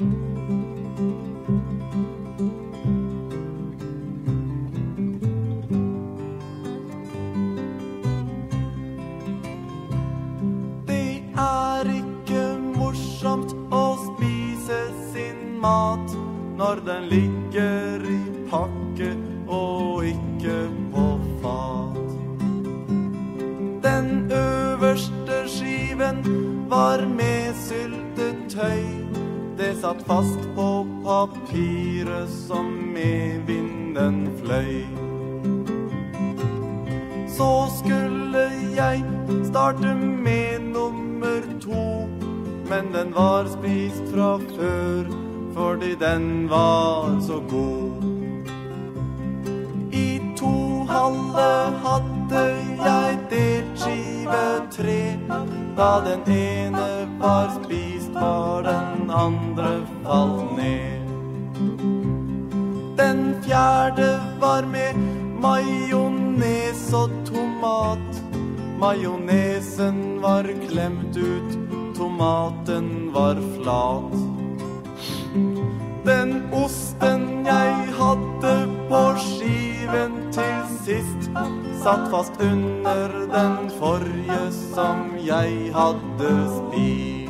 Når den ligger i pakke og ikke på fat. Den øverste skiven var med syltetøy. Det satt fast på papiret som med vinden fløy. Så skulle jeg starte med nummer 2, men den var spist fra før, fordi den var så god. I 2 halve hadde jeg delt skive 3. Da den ene var spist, var den andre falt ned. Den 4. var med majones og tomat. Majonesen var klemt ut, tomaten var flat. Den osten jeg hadde på skiven til sist, satt fast under den forrige som jeg hadde spist.